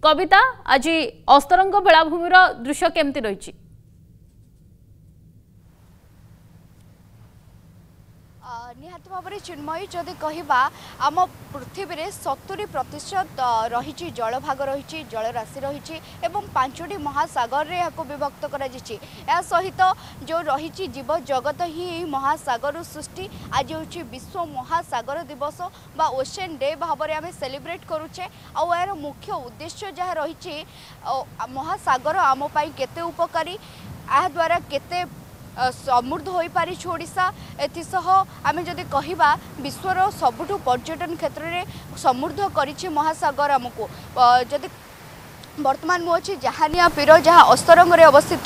कविता आज अस्तरंग बेलाभूमि दृश्य केमती रही? निहाती भाव में चिन्मयी जदि कहवा आम पृथ्वी में 70% रही जल भाग रही जलराशि रही एवं 5टी महासागर रे यहाँ विभक्त कर सहित जो रही जीव जगत ही महासागर सृष्टि आज हूँ विश्व महासागर दिवस बा ओशन डे भाव में आम सेलिब्रेट करुचे आर मुख्य उद्देश्य जहाँ रही महासागर आम केते उपकारी आ द्वारा केते समृद्ध हो पारी ओडिशा एसह आम जदि कहवा विश्वर सबुठु पर्यटन क्षेत्र में समृद्ध करिछि महासागर आमको जदि वर्तमान मुझे जहानिया पीर जहाँ अस्तरंग अवस्थित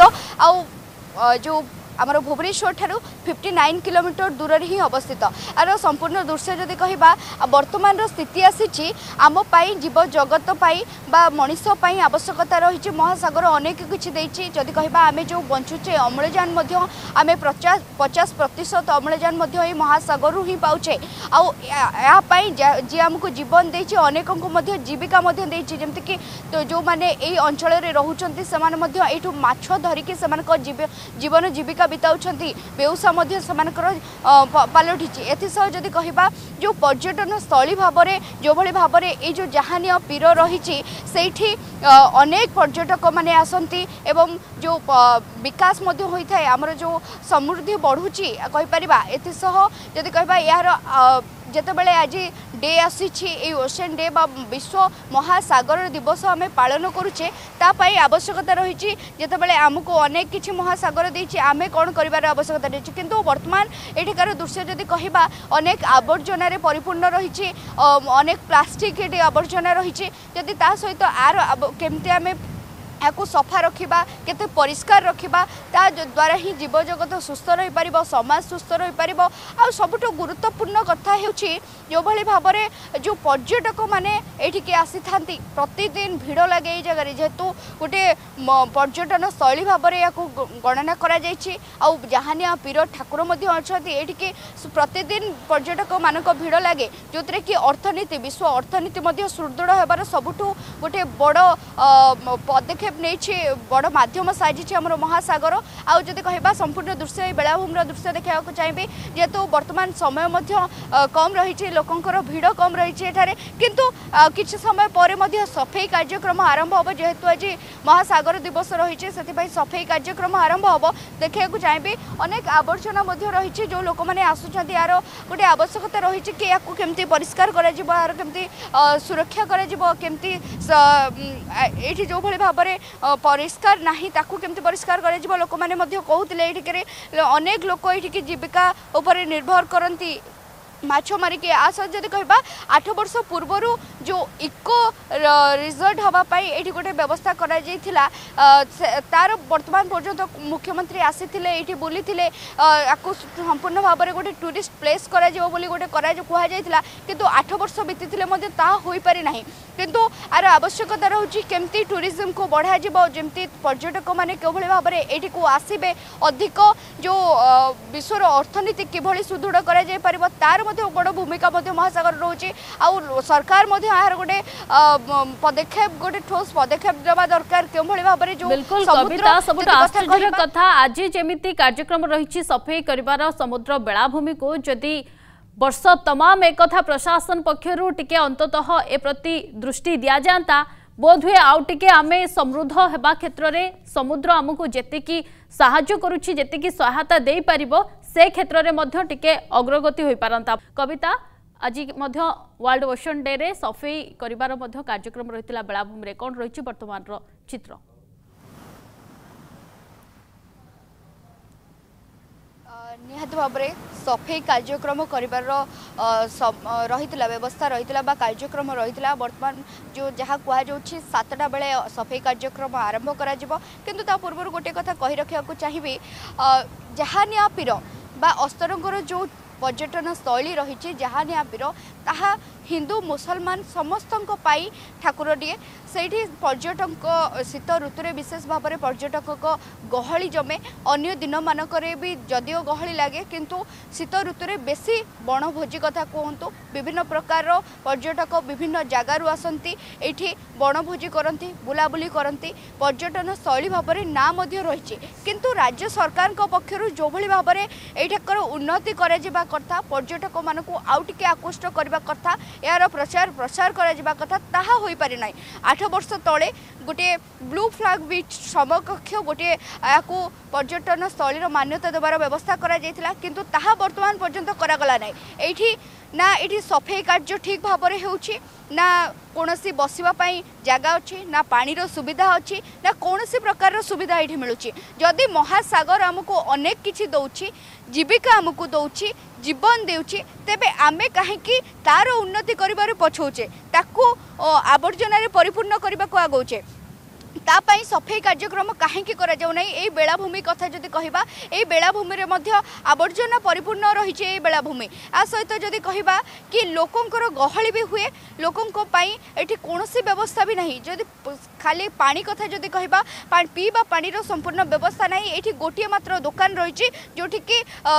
जो आमर भुवनेश्वर ठारू 59 किलोमीटर दूर ही अवस्थित आर संपूर्ण दृश्य जदि कहवा वर्तमान स्थिति आसी आम जीव जगत बा मनीष आवश्यकता रही महासागर अनेक किसी देती जदि कहवा आम जो बंचुचे अम्लजान आम 50% अम्लजान महासागर ही पाचे आपाई जी आमको जीवन देती अनेक जीविका जमीक तो जो मैंने यही अंचल रोचंती से माछ धरिकी जीवन जीविका बिताउछंती बेउसा पलटि एसह जदि कहवा जो पर्यटन स्थली भाव में जो भली भाव में ये जो जहानिया पीर रही अनेक पर्यटक माने आसंती एवं जो विकास होता है आमर जो समृद्धि बढ़ुची कहीपर एसह जदि कहवा यार जितेबाला आज डे आसी ओशन डे बा विश्व महासागर दिवस आम पालन करुचे तापाई आवश्यकता रही जितेबाला आमको अनेक किसी महासागर देछि आमे कौन कर आवश्यकता रही किंतु वर्तमान एठिकार दृश्य जदि कहवा अनेक आवर्जना परिपूर्ण रही अनेक प्लास्टिक ये आवर्जना रही जदि ता सहित आर केमती आम या सफा रखा केते परिष्कार रखा ता द्वारा ही जीव जगत सुस्थ रही पार समाज सुस्थ रही पार आ सबुठ गुरुत्वपूर्ण कथा होची जो भली भाव में जो पर्यटक माने एठिके आसी थांती प्रतिदिन भीड़ लगे जगह जेहेतु गोटे पर्यटन स्थली भाव में या गणना करा जायछि आ जहानिया पीर ठाकुर एठिके प्रतिदिन पर्यटक मानक भीड़ लगे जो कि अर्थनीति विश्व अर्थनीति सुदृढ़ होबार सबुठु गोटे बड़ पदक्षेप नहीं बड़ मध्यम साजिश आम महासागर आउ जदि कहवा संपूर्ण दृश्य बेलाभूमि दृश्य देखा चाहिए जेहेतु वर्तमान समय कम रही लोकंर भीड़ कम रही किंतु किसी समय पर सफाई कार्यक्रम आरंभ हम जेहेतु आज महासागर दिवस रही से सफाई कार्यक्रम आरंभ हम देखा चाहिए अनेक आवर्जना रही जो लोक मैंने आसुँच यार गोटे आवश्यकता रही कि या केमती परिष्कार करमती सुरक्षा करमती ये जो भाई भाव में परिष्कार नहीं ताकू केमती परिष्कार कर लोक मैंने कहते अनेक लोक ये जीविका उपर निर्भर करती माछ मारिकी आस जदि कहवा 8 वर्ष पूर्वर जो इको रिजर्ट हाँपाई ये गोटे व्यवस्था करा तार वर्तमान पर्यंत मुख्यमंत्री आसी ये बुली संपूर्ण भाव में गोटे टूरिस्ट प्लेस करा गोटे कहला किंतु 8 वर्ष बीती हो पारि ना किंतु आर आवश्यकता रोचे केमती टूरिज्म को बढ़ा जमती पर्यटक मैंने क्यों भाव में ये आसबे अधिक जो विश्वर अर्थनीति किभली सुदृढ़ कर तार बड़ भूमिका महासागर रोचे आउ सरकार यार गोटे पदक्षेप गोटे ठोस पदक्षेप देवा दरकार क्यों भाव में जो बिल्कुल कविता सबुठ आश्चर्य कथा आज जमी कार्यक्रम रही सफाई कर समुद्र बेलाभूमि को जदि वर्ष तमाम एक कथा प्रशासन पक्षरु टिके अंततः ए प्रति दृष्टि दिया जाता बोध हुए आउ टिके आमे समृद्ध हेबा क्षेत्र रे समुद्र आमको जेतिकी साहाय्य करुछि जेतिकी सहायता दे पारिबो से क्षेत्र रे मध्य टिके अग्रगति होई पारंता। कविता आज मध्य वर्ल्ड ओशन डे रे सफाई करिवार मध्य कार्यक्रम रहितला बेलाभूमि रे कोन रहिछि वर्तमान रो चित्र निहाती भाव में सफाई कार्यक्रम कर व्यवस्था रही कार्यक्रम रही वर्तमान जो जहाँ कहु 7टा बेले सफाई कार्यक्रम आरंभ कर पूर्व गोटे कथा कही रखा चाहिए जहानिया पीर बा अस्तरंगर जो पर्यटन स्थली रही जहानिया पीर ताहा हिंदू मुसलमान समस्तक ठाकुरटिए से पर्यटक शीत ऋतु विशेष भाव में पर्यटक गहली जमे अन्य दिन मानक भी जदिओ गहली लगे किंतु शीत ऋतु बेसी बनभोजी कथा कहतु विभिन्न प्रकार पर्यटक विभिन्न जगार आसती ये बनभोजी करती बुलाबुली करती पर्यटन स्थली भाव में ना रही किंतु राज्य सरकार पक्षर जो भाव में यठाकर उन्नति करा कथा पर्यटक मानक आउ टिके आकृष्ट करने कथा यार प्रचार प्रसार करा कथा ताहा होई पारि नाही 8 वर्ष तले गोटे ब्लू फ्लैग बीच समकक्ष गोटे या पर्यटन स्थली मान्यता देवार व्यवस्था करा जायतिला किंतु ताहा वर्तमान पर्यंत करागला नाही एठी ना ये सफाई कार्य ठीक भाव में होउछि ना कौनसी बसवाई जगह अच्छी ना पानीर सुविधा अच्छी ना कौन प्रकार सुविधा ये मिलूँ जदि महासागर आमको अनेक किछि दौछि जीविका आमको दौछि जीवन देउछि तेबे आमे कहीं तार उन्नति करिबार पछौचे ताकू आवर्जन परिपूर्ण करने को आगौचे तापाई सफाई कार्यक्रम कहीं करा बेलाभूमि कथा जदि कहबा ए बेलाभूमि रे मध्य आवर्जना परिपूर्ण रही है बेलाभूमि आ सहित जदि कहबा कि लोकंकर गहली भी हुए लोकंको पई एठी कोनोसी व्यवस्था भी नहीं जदि खाली पानी कथा जदि कहबा पीवा पानीर संपूर्ण व्यवस्था नहीं एठी गोटिए मात्र दुकान रही जोठी कि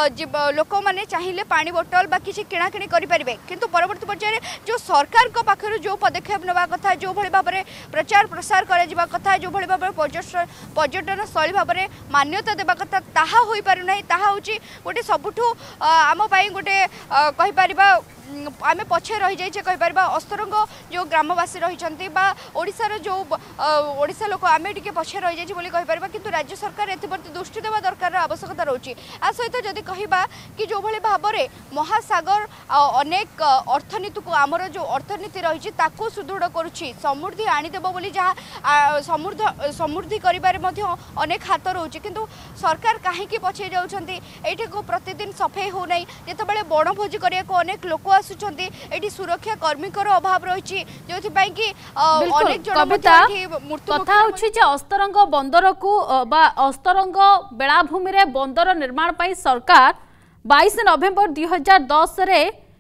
लोक मैंने चाहिए पानी बोतल बा किसी किणाकिणी करें किंतु परवर्ती पर्यायर जो सरकार को पाखर जो पदक्षेप नेबा कथा जो भली भाव में प्रचार प्रसार करा कथा जो भली भाव में पर्यटन स्थली भाव में मान्यता देवा कथा ताहा होई पारु नाही ताहा होची गोटे सबुठु आम पई गोटे कहि परिबा आमे पछे रही जाइए कहीपर अस्तरंग जो ग्रामवासी रही ओडिशार जो ओडिशा लोक आमे टिके पछे रही जाइए कहीपर किंतु राज्य सरकार एप्रति दृष्टि देवा दरकार आवश्यकता रोची आ सहित जदि कहबा कि जो भली भाव में महासागर अनेक अर्थनीति को आमर जो अर्थनीति रही ताकू सुदृढ़ करुच्ची समृद्धि आनीदेव बोली जहाँ समृद्धि करिबारे मध्य अनेक हाथ रोची किंतु सरकार कहीं पछे जाउछंती एठी को प्रतिदिन सफाई हो नहीं जेतेबेले बनभोजी करिया को अनेक लोक आसुचंती एठी सुरक्षा कर्मी अभाव रही जो कि अनेक जन कथा होछि जे अस्तरंग बंदर को बा अस्तरंग बेलाभूमि रे बंदर निर्माण पाई सरकार 22 नवेम्बर 2010 रे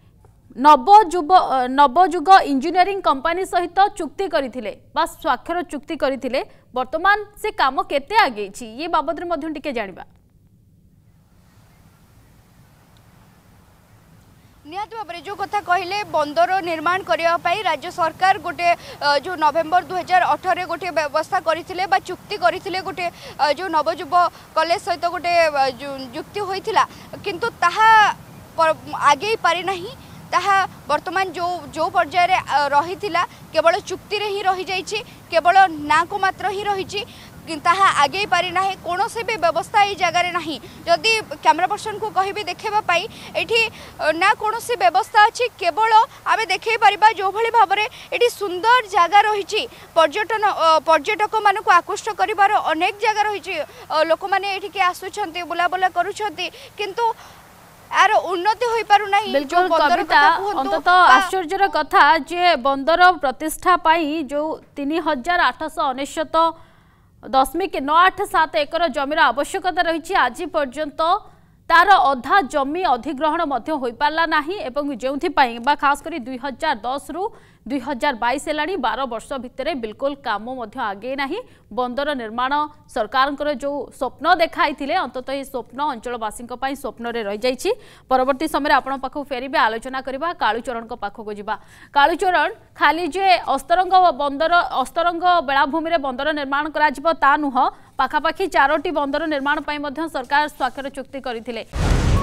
नवजुग इंजीनियरिंग कंपनी सहित चुक्ति करथिले बा स्वाक्षर चुक्ति करथिले वर्तमान से काम केते आगे छी ये बाबद रे मध्यम टिके जानिबा निहाती भाव में जो कथा कहले बंदर निर्माण करने राज्य सरकार गोटे जो नवेम्बर 2018 गोटे व्यवस्था करथिले बा चुक्ति करथिले गोटे जो नवजुब कॉलेज सहित गोटे युक्ति होइथिला किंतु ताहा आगे पारि नहीं ताहा वर्तमान जो जो पर्यायर रही केवल चुक्ति रे ही रही जाइछि केवल ना को मात्र ही रही ताहा आगे पारि ना कौन से भी व्यवस्था ये जगार ना जदि कैमरा पर्सन को कहि देखेबा एठी ना कौन सी व्यवस्था अच्छी केवल आम देखे पारिबा जो भली भाव में एठी सुंदर जगह रही पर्यटक मान को आकृष्ट करिबार अनेक जगह रही लोक मैंने एठी आसुछंती बुलाबुला करूछंती किंतु यार उन्नति होई पारु नाही बिल्कुल कविता अंतत आश्चर्यर कथा जे बंदर प्रतिष्ठा पाई जो 3899.987 एकर जमीर आवश्यकता रही आज पर्यंत तार अधा जमी अधिग्रहण हो पारा ना जो खास कर 2010 रु 2022 है 12 वर्ष भितर बिल्कुल काम आगे ना बंदर निर्माण सरकार जो स्वप्न देखाई अंतत ये स्वप्न अंचलवासी स्वप्न रही जाइए परवर्ती समय आपण पाखु फेरबे आलोचना करबा कालूचरण पाखक जावा कालूचरण खाली जे अस्तरंग बेलाभूमि रे बंदर निर्माण करा नुह पाखापाखि 4टी बंदर निर्माण सरकार स्वाक्षर चुक्ति करथिले।